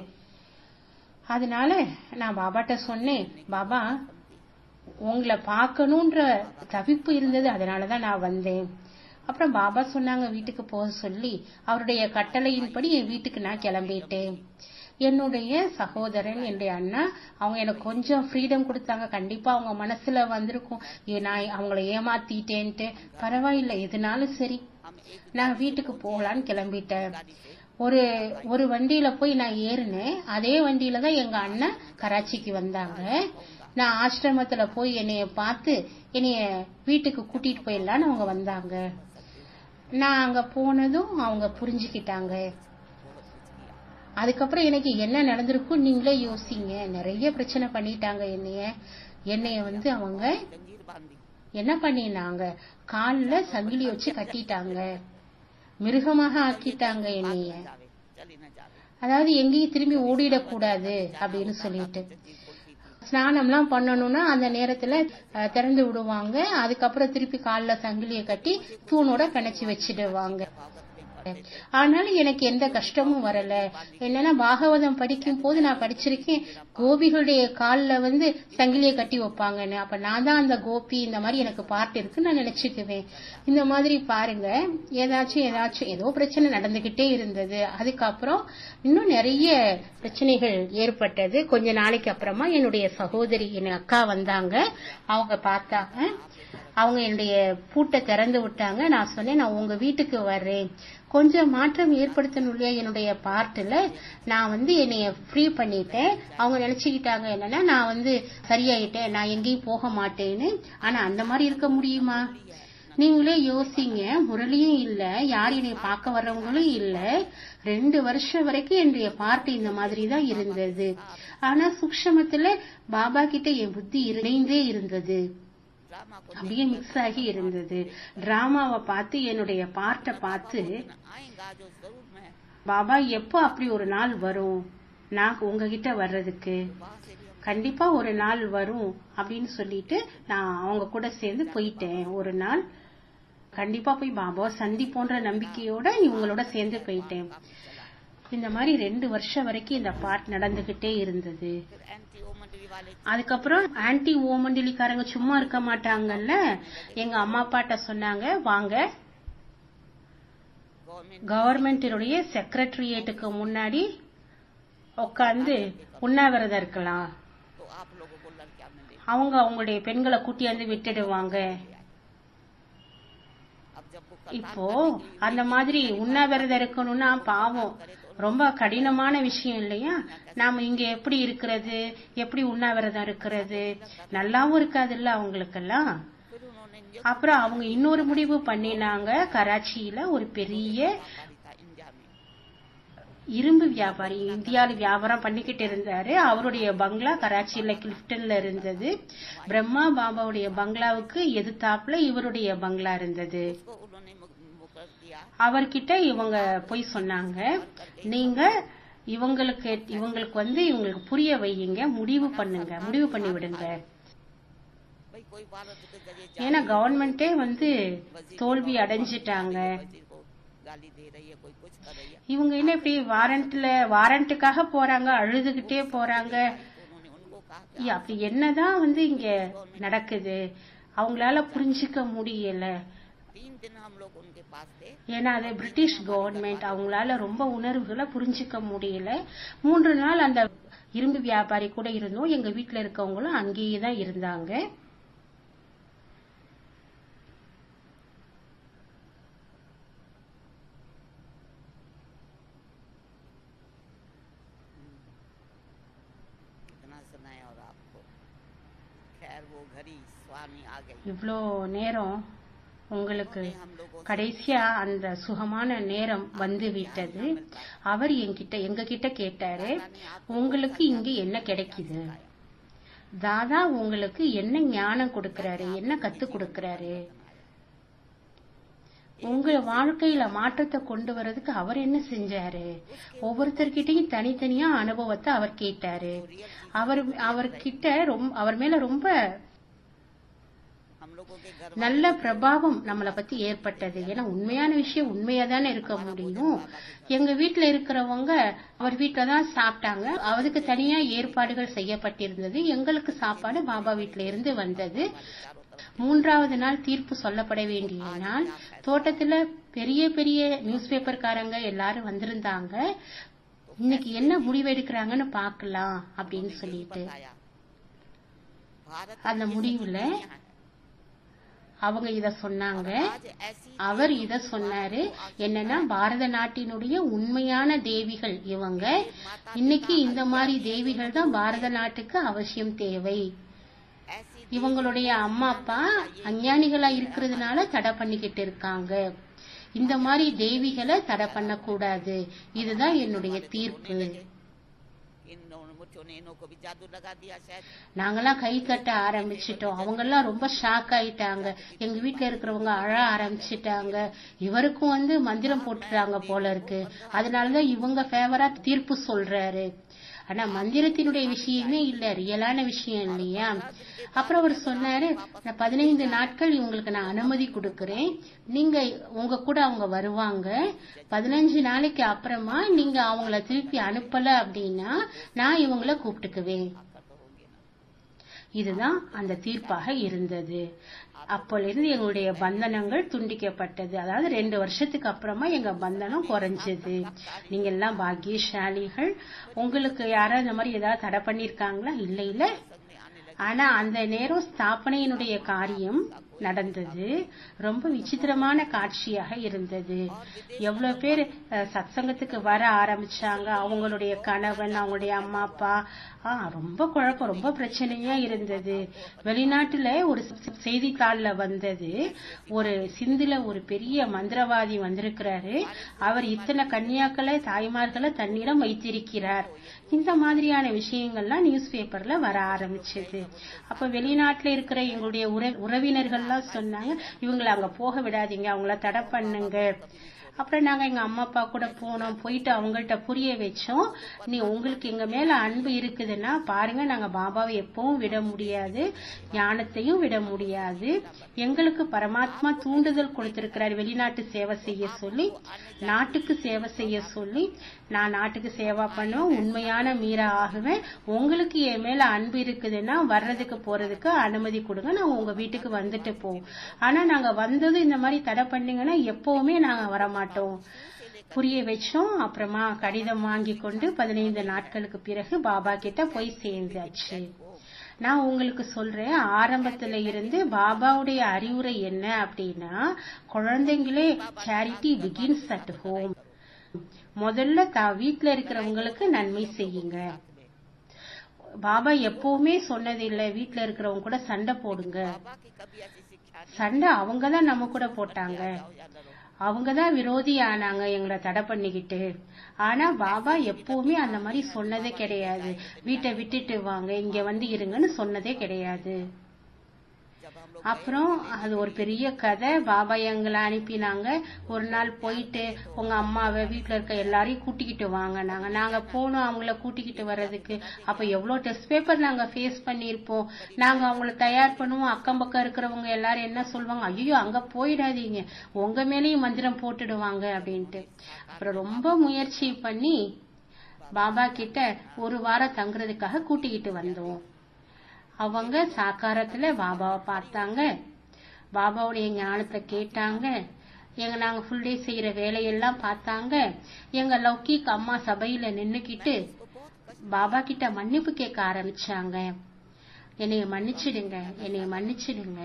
அதனால நான் பாபாட்ட சொன்னேன், பாபா உங்களை பார்க்கணும்ன்ற தவிப்பு இருந்தது, அதனாலதான் நான் வந்தேன். அப்புறம் பாபா சொன்னாங்க வீட்டுக்கு போக சொல்லி. அவருடைய கட்டளையின்படி என் வீட்டுக்கு நான் கிளம்பிட்டேன். என்னுடைய சகோதரன், என்னுடைய அண்ணா, அவங்க எனக்கு கொஞ்சம் ஃப்ரீடம் கொடுத்தாங்க. கண்டிப்பா அவங்க மனசுல வந்திருக்கும், நான் அவங்களை ஏமாத்திட்டேன்ட்டு. பரவாயில்ல, எதுனாலும் சரி, நான் வீட்டுக்கு போகலான்னு கிளம்பிட்டேன். ஒரு வண்டியில போய் நான் ஏறினேன். அதே வண்டியில தான் எங்க அண்ணன் கராச்சிக்கு வந்தாங்க. நான் ஆசிரமத்துல போய் என்னைய பார்த்து என்னைய வீட்டுக்கு கூட்டிட்டு போயிடலான்னு அவங்க வந்தாங்க. நான் அங்க போனதும் அவங்க புரிஞ்சுக்கிட்டாங்க. அதுக்கப்புறம் எனக்கு என்ன நடந்திருக்கும் நீங்களே யோசிங்க. நிறைய பிரச்சனை பண்ணிட்டாங்க என்னைய வந்து அவங்க என்ன பண்ணினாங்க, கால்ல சங்கிலி வச்சு கட்டிட்டாங்க, மிருகமாக ஆக்கிட்டாங்க என்னைய. அதாவது எங்கேயும் திரும்பி ஓடிடக்கூடாது அப்படின்னு சொல்லிட்டு. ஸ்நானம்லாம் பண்ணணும்னா அந்த நேரத்துல திறந்து விடுவாங்க. அதுக்கப்புறம் திருப்பி கால்ல சங்கிலிய கட்டி தூணோட பிணைச்சு வச்சிடுவாங்க. ஆனாலும் எனக்கு எந்த கஷ்டமும் வரல. என்னன்னா பாகவதம் படிக்கும் போது நான் படிச்சிருக்கேன், கோபிகளுடைய கால்ல வந்து சங்கிலிய கட்டி வைப்பாங்கன்னு. அப்ப நான் தான் அந்த கோபி. இந்த மாதிரி எனக்கு பார்ட் இருக்குன்னு நான் நினைச்சுக்குவேன். இந்த மாதிரி பாருங்க, ஏதாச்சும் ஏதோ பிரச்சனை நடந்துகிட்டே இருந்தது. அதுக்கப்புறம் இன்னும் நிறைய பிரச்சனைகள் ஏற்பட்டது. கொஞ்ச நாளைக்கு அப்புறமா என்னுடைய சகோதரி, என் அக்கா வந்தாங்க. அவங்க பார்த்தாங்க. அவங்க என்னுடைய பூட்டை திறந்து விட்டாங்க. நான் சொன்னேன், நான் உங்க வீட்டுக்கு வர்றேன், கொஞ்சம் மாற்றம் ஏற்படுத்தணும் இல்லையா என்னுடைய பார்ட்ல. நான் வந்து என்னைய ஃப்ரீ பண்ணிட்டேன். அவங்க நினைச்சுக்கிட்டாங்க என்னன்னா நான் வந்து சரியாயிட்டேன், நான் எங்கேயும் போக மாட்டேன்னு. ஆனா அந்த மாதிரி இருக்க முடியுமா? நீங்களே யோசிங்க. முரளியும் இல்ல, யார் என்னை பார்க்க வர்றவங்களும் இல்ல. 2 வருஷம் வரைக்கும் என்னுடைய பார்ட் இந்த மாதிரி தான் இருந்தது. ஆனா சூக்ஷ்மத்துல பாபா கிட்ட என் புத்தி இணைந்தே இருந்தது, அப்படியே மிக்ஸ் ஆகி இருந்தது. டிராமாவை பார்த்து, என்னுடைய பார்ட்ட பார்த்து, பாபா எப்போ அப்படி ஒரு நாள் வரும் நான் உங்ககிட்ட வர்றதுக்கு, கண்டிப்பா ஒரு நாள் வரும் அப்படின்னு சொல்லிட்டு நான் அவங்க கூட சேர்ந்து போயிட்டேன். ஒரு நாள் கண்டிப்பா போய் பாபாவை சந்திப்போன்ற நம்பிக்கையோட இவங்களோட சேர்ந்து போயிட்டேன். இந்த மாதிரி 2 வருஷம் வரைக்கும் இந்த பார்ட் நடந்துகிட்டே இருந்தது. அதுக்கப்புறம் ஆன்டி ஓமண்டலிக்காரங்க சும்மா இருக்க மாட்டாங்கல்ல. எங்க அம்மா அப்பாட்ட சொன்னாங்க, வாங்க கவர்மெண்டினுடைய செக்ரட்டரியேட்டுக்கு முன்னாடி உட்கார்ந்து உண்ணாவிரதம் இருக்கலாம், அவங்க அவங்களுடைய பெண்களை கூட்டியாந்து விட்டுடுவாங்க. இப்போ அந்த மாதிரி உண்ணாவிரதம் இருக்கணும்னா பாவம், ரொம்ப கடினமான விஷயம் இல்லையா? நாம இங்க எப்படி இருக்கிறது, எப்படி உண்ணாவிரதம் இருக்கிறது, நல்லாவும் இருக்காது இல்ல அவங்களுக்கெல்லாம். அப்புறம் அவங்க இன்னொரு முடிவு பண்ணினாங்க. கராச்சியில ஒரு பெரிய இரும்பு வியாபாரி இந்தியாவில வியாபாரம் பண்ணிக்கிட்டு இருந்தாரு. அவருடைய பங்களா கராச்சியில கிளிஃப்டன்ல இருந்தது. பிரம்மா பாபாவுடைய பங்களாவுக்கு எதிர்த்தாப்புல இவருடைய பங்களா இருந்தது. அவர்கிட்ட இவங்க போய் சொன்னாங்க, நீங்க இவங்களுக்கு வந்து இவங்களுக்கு புரிய வையுங்க, முடிவு பண்ணி விடுங்க. ஏன்னா கவர்மெண்டே வந்து தோல்வி அடைஞ்சிட்டாங்க. இவங்க என்ன இப்படி வாரண்ட்டுக்காக போறாங்க, அழுதுகிட்டே போறாங்க. அப்படி என்னதான் வந்து இங்க நடக்குது அவங்களால புரிஞ்சுக்க முடியல. ஏன்னா அது பிரிட்டிஷ் கவர்மெண்ட், அவங்களால ரொம்ப உணர்வுகளை புரிஞ்சுக்க முடியல. 3 நாள் அந்த இரும்பு வியாபாரி கூட இருந்தோம். எங்க வீட்டுல இருக்கவங்களும் அங்கேயே தான் இருந்தாங்க. இவ்வளோ நேரம் உங்களுக்கு கடைசியா அந்த சுகமான நேரம் வந்து விட்டது. அவர் எங்க கிட்ட கேட்டாரு, உங்களுக்கு இங்க என்ன கிடைக்குது? தாதா உங்களுக்கு என்ன ஞானம் கொடுக்கறாரு, என்ன கத்து கொடுக்கறாரு? உங்க வாழ்க்கையில மாற்றத்தை கொண்டு வர்றதுக்கு அவர் என்ன செஞ்சாரு? ஒவ்வொருத்தர்கிட்டையும் தனித்தனியா அனுபவத்தை அவர் கேட்டாரு. அவர் மேல ரொம்ப நல்ல பிரபாவம் நம்மளை பத்தி ஏற்பட்டது. ஏன்னா உண்மையான விஷயம் உண்மையாதானே இருக்க முடியும். எங்க வீட்டுல இருக்கிறவங்க அவர் வீட்டுலதான் சாப்பிட்டாங்க. அதுக்கு தனியா ஏற்பாடுகள் செய்யப்பட்டிருந்தது. எங்களுக்கு சாப்பாடு பாபா வீட்டுல இருந்து வந்தது. 3வது நாள் தீர்ப்பு சொல்லப்பட வேண்டிய நாள். தோட்டத்துல பெரிய பெரிய நியூஸ் பேப்பர்காரங்க எல்லாரும் வந்திருந்தாங்க. இன்னைக்கு என்ன முடிவு எடுக்கிறாங்கன்னு பாக்கலாம் அப்படின்னு சொல்லிட்டு அந்த முடிவுல அவங்க இத சொன்னாங்க. அவர் இத சொன்னாரு, என்னன்னா பாரத நாட்டினுடைய உண்மையான தேவிகள் இவங்க. இன்னைக்கு இந்த மாதிரி தேவிகள் தான் பாரத நாட்டுக்கு அவசியம் தேவை. இவங்களுடைய அம்மா அப்பா அஞ்ஞானிகளா இருக்கிறதுனால தடை பண்ணிக்கிட்டு இருக்காங்க. இந்த மாதிரி தேவிகளை தடை பண்ண கூடாது. இதுதான் என்னுடைய தீர்ப்பு. நாங்கெல்லாம் கை தட்ட ஆரம்பிச்சிட்டோம். அவங்க எல்லாம் ரொம்ப ஷாக் ஆயிட்டாங்க. எங்க வீட்டுல இருக்கிறவங்க அழ ஆரம்பிச்சிட்டாங்க. இவருக்கும் மந்திரம் போட்டுட்டாங்க போல இருக்கு. அதனாலதான் இவங்க ஃபேவரா தீர்ப்பு சொல்றாரு. ஆனா மந்திரத்தினுடைய விஷயமே இல்ல, ரியலான விஷயம் இல்லையா? அப்புறம் அவர் சொன்னாரு, 15 நாட்கள் இவங்களுக்கு நான் அனுமதி கொடுக்கறேன். நீங்க உங்க கூட அவங்க வருவாங்க. 15 நாளைக்கு அப்புறமா நீங்க அவங்கள திருப்பி அனுப்பல அப்படின்னா நான் இவங்கள கூப்பிட்டுக்குவேன். இதுதான் அந்த தீர்ப்பாக இருந்தது. அப்போலிருந்து எங்களுடைய பந்தனங்கள் துண்டிக்கப்பட்டது. அதாவது 2 வருஷத்துக்கு அப்புறமா எங்க பந்தனம் குறைஞ்சது. நீங்க எல்லாம் பாக்கியசாலிகள். உங்களுக்கு யாராவது இந்த மாதிரி ஏதாவது தடை பண்ணிருக்காங்களா? இல்ல. ஆனா அந்த நேரம் ஸ்தாபனையினுடைய காரியம் நடந்தது. ரொம்ப விசித்திரமான காட்சியாக இருந்தது. எவ்வளவு பேர் சத்சங்கத்துக்கு வர ஆரம்பிச்சாங்க. அவங்களுடைய கணவன், அவங்களுடைய அம்மா அப்பா, ரொம்ப குழப்பம், ரொம்ப பிரச்சனையா இருந்தது. வெளிநாட்டுல ஒரு செய்தித்தாள்ல வந்தது, ஒரு சிந்துல ஒரு பெரிய மந்திரவாதி வந்திருக்கிறாரு. அவர் இத்தனை கன்னியாக்களை, தாய்மார்களை தன்னிடம் வைத்திருக்கிறார். இந்த மாதிரியான விஷயங்கள்லாம் நியூஸ் பேப்பர்ல வர ஆரம்பிச்சது. அப்ப வெளிநாட்டுல இருக்கிற எங்களுடைய உறவினர்கள் சொன்னாங்க, இவங்களை அங்க போக விடாதீங்க, அவங்கள தடை பண்ணுங்க. அப்புறம் நாங்க எங்க அம்மா அப்பா கூட போனோம். போயிட்டு அவங்கள்ட்ட புரிய வச்சோம், நீ உங்களுக்கு எங்க மேல அன்பு இருக்குதுன்னா பாருங்க, நாங்க பாபாவை எப்பவும் விட முடியாது, ஞானத்தையும் விட முடியாது. எங்களுக்கு பரமாத்மா தூண்டுதல் கொடுத்திருக்கிறார் வெளிநாட்டு சேவை செய்ய சொல்லி, நாட்டுக்கு சேவை செய்ய சொல்லி. நான் நாட்டுக்கு சேவா பண்ணுவேன், உண்மையான மீரா ஆகுவேன். உங்களுக்கு என் மேல அன்பு இருக்குதுன்னா வர்றதுக்கு போறதுக்கு அனுமதி கொடுங்க, நான் உங்க வீட்டுக்கு வந்துட்டு போவோம். ஆனா நாங்க வந்தது இந்த மாதிரி தடை பண்ணீங்கன்னா எப்பவுமே நாங்க வரமாட்டோம் புரிய வச்சோம். அப்புறமா கடிதம் வாங்கி கொண்டு 15 நாட்களுக்கு பிறகு பாபா கிட்ட போய் சேர்ந்தாச்சு. நான் உங்களுக்கு சொல்றேன், ஆரம்பத்துல இருந்து பாபாவுடைய அறிவுரை என்ன அப்படின்னா, குழந்தைங்களே, சேரிட்டி பிகின்ஸ் அட் ஹோம். முதல்ல வீட்டுல இருக்கிறவங்களுக்கு நன்மை செய்யுங்க. பாபா எப்பவுமே சொன்னதில்லை வீட்டுல இருக்கிறவங்க கூட சண்டை போடுங்க. சண்டை அவங்கதான் நம்ம கூட போட்டாங்க, அவங்கதான் விரோதி ஆனாங்க எங்களை தடை பண்ணிக்கிட்டு. ஆனா பாபா எப்பவுமே அந்த மாதிரி சொன்னதே கிடையாது. வீட்டை விட்டுட்டு வாங்க, இங்க இருங்கன்னு சொன்னதே கிடையாது. அப்புறம் அது ஒரு பெரிய கதை. பாபா எங்களை அனுப்பினாங்க. ஒரு நாள் போயிட்டு உங்க அம்மாவை, வீட்டுல இருக்க எல்லாரையும் கூட்டிக்கிட்டு வாங்க. நாங்க போனோம் அவங்கள கூட்டிக்கிட்டு வர்றதுக்கு. அப்ப எவ்வளவு டெஸ்ட் பேப்பர் நாங்க ஃபேஸ் பண்ணிருப்போம். நாங்க அவங்கள தயார் பண்ணுவோம். அக்கம் பக்கம் இருக்கிறவங்க எல்லாரும் என்ன சொல்லுவாங்க, ஐயோ அங்க போயிடாதீங்க, உங்க மேலேயும் மந்திரம் போட்டுடுவாங்க அப்படின்ட்டு. அப்புறம் ரொம்ப முயற்சி பண்ணி பாபா கிட்ட ஒரு வாரம் தங்குறதுக்காக கூட்டிக்கிட்டு வந்தோம். அவங்க சாக்காரத்துல பாபாவை பார்த்தாங்க, பாபாவுடைய ஞானத்தை கேட்டாங்க. நாங்க ஃபுல் டே செய்யற வேலையெல்லாம் பார்த்தாங்க. எங்க லௌகிக் அம்மா சபையில நின்னுக்கிட்டு பாபா கிட்ட மன்னிப்பு கேட்க ஆரம்பிச்சாங்க. என்னைய மன்னிச்சிடுங்க, என்னைய மன்னிச்சிடுங்க,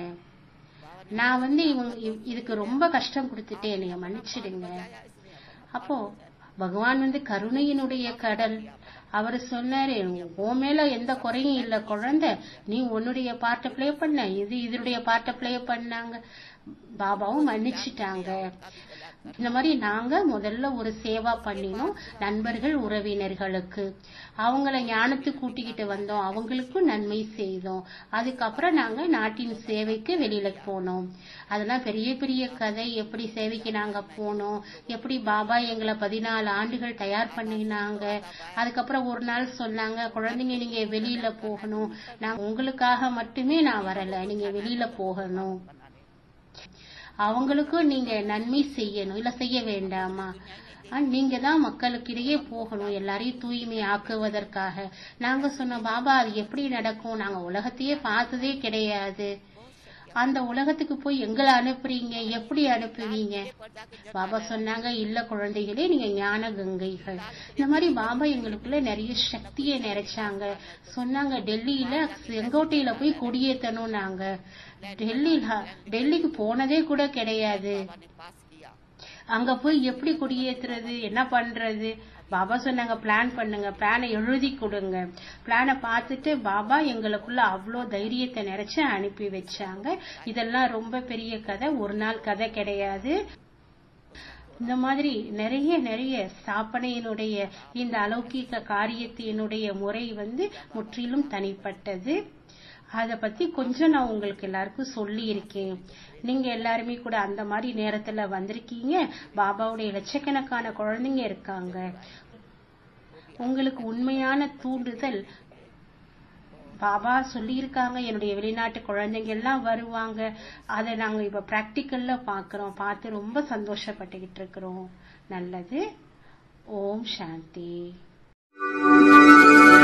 நான் இதுக்கு ரொம்ப கஷ்டம் கொடுத்துட்டேன், என்னைய மன்னிச்சிடுங்க. அப்போ பகவான் கருணையினுடைய கடல். அவர் சொன்னாரு, உன் மேல எந்த குறையும் இல்ல குழந்தை, நீ உன்னுடைய பார்ட்ட பிளே பண்ண, இதனுடைய பார்ட்ட பிளே பண்ணாங்க. பாபாவும் மன்னிச்சுட்டாங்க. இந்த மாதிரி நாங்க முதல்ல ஒரு சேவா பண்ணினோம் நண்பர்கள் உறவினர்களுக்கு. அவங்கள ஞானத்துக்கு கூட்டிக்கிட்டு வந்தோம், அவங்களுக்கும் நன்மை செய்தோம். அதுக்கப்புறம் நாங்க நாட்டின் சேவைக்கு வெளியில போனோம். அதெல்லாம் பெரிய பெரிய கதை. எப்படி சேவைக்கு நாங்க போனோம், எப்படி பாபா எங்களை 14 ஆண்டுகள் தயார் பண்ணினாங்க. அதுக்கப்புறம் ஒரு நாள் சொன்னாங்க, குழந்தைங்க நீங்க வெளியில போகணும், நான் உங்களுக்காக மட்டுமே நான் வரல, நீங்க வெளியில போகணும், அவங்களுக்கும் நீங்க நன்மை செய்யணும், இல்ல செய்ய வேண்டாமா, நீங்க தான் மக்களுக்கிடையே போகணும், எல்லாரையும் தூய்மை ஆக்குவதற்காக. நாங்க சொன்னோம், பாபா அது எப்படி நடக்கும், நாங்க உலகத்தையே பார்த்ததே கிடையாது, அந்த உலகத்துக்கு போய் எங்களை அனுப்புறீங்க, எப்படி அனுப்புவீங்க? பாபா சொன்னாங்க, இல்ல குழந்தைகளே, நீங்க ஞான கங்கைகள். இந்த மாதிரி பாபா எங்களுக்குள்ள நிறைய சக்தியை நிறைச்சாங்க. சொன்னாங்க, டெல்லியில செங்கோட்டையில போய் கொடியேத்தணும். நாங்க டெல்லிக்கு போனதே கூட கிடையாது. அங்க போய் எப்படி கொடியேத்துறது, என்ன பண்றது? பாபா சொன்னாங்க, பிளான் பண்ணுங்க, பிளானை எழுதி கொடுங்க. பிளானை பார்த்துட்டு பாபா எங்களுக்குள்ள அவ்வளோ தைரியத்தை நிறைச்சு அனுப்பி வச்சாங்க. இதெல்லாம் ரொம்ப பெரிய கதை, ஒரு நாள் கதை கிடையாது. இந்த மாதிரி நிறைய நிறைய ஸ்தாபனையினுடைய இந்த அலௌகிக காரியத்தினுடைய முறை முற்றிலும் தனிப்பட்டது. அத பத்தி கொஞ்சம் நான் உங்களுக்கு எல்லாருக்கும் சொல்லி இருக்கேன். நீங்க எல்லாருமே கூட அந்த மாதிரி நேரத்துல வந்திருக்கீங்க. பாபாவுடைய லட்சக்கணக்கான குழந்தைங்க இருக்காங்க. உங்களுக்கு உண்மையான தூண்டுதல் பாபா சொல்லியிருக்காங்க. என்னுடைய வெளிநாட்டு குழந்தைங்க எல்லாம் வருவாங்க. அதை நாங்க இப்ப பிராக்டிக்கல்ல பாக்குறோம். பார்த்து ரொம்ப சந்தோஷப்பட்டுக்கிட்டு இருக்கிறோம். நல்லது. ஓம் சாந்தி.